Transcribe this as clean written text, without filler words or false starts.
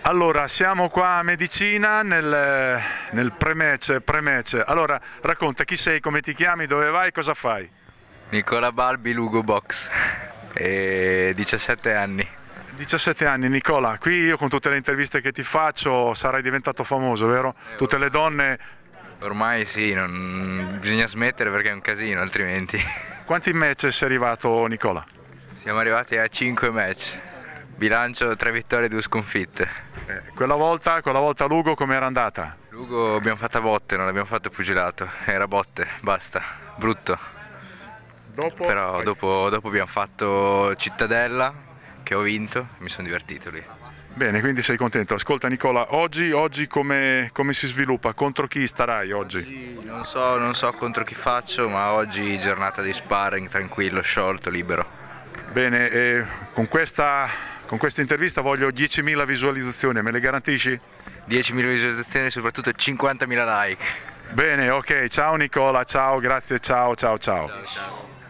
Allora, siamo qua a Medicina nel pre-match. Allora, racconta chi sei, come ti chiami, dove vai, cosa fai? Nicola Balbi, Lugo Box, e 17 anni. 17 anni, Nicola. Qui io con tutte le interviste che ti faccio sarai diventato famoso, vero? Tutte le donne. Ormai sì, bisogna smettere perché è un casino altrimenti. Quanti match sei arrivato, Nicola? Siamo arrivati a 5 match, bilancio 3 vittorie e 2 sconfitte. Quella volta Lugo com'era andata? Lugo abbiamo fatto a botte, non abbiamo fatto pugilato, era botte, basta, brutto. Dopo? Però dopo abbiamo fatto Cittadella, che ho vinto, mi sono divertito lì. Bene, quindi sei contento. Ascolta Nicola, oggi come si sviluppa? Contro chi starai oggi? Non so contro chi faccio, ma oggi giornata di sparring, tranquillo, sciolto, libero. Bene, con questa intervista voglio 10.000 visualizzazioni, me le garantisci? 10.000 visualizzazioni e soprattutto 50.000 like. Bene, ok, ciao Nicola, ciao, grazie, ciao. Ciao.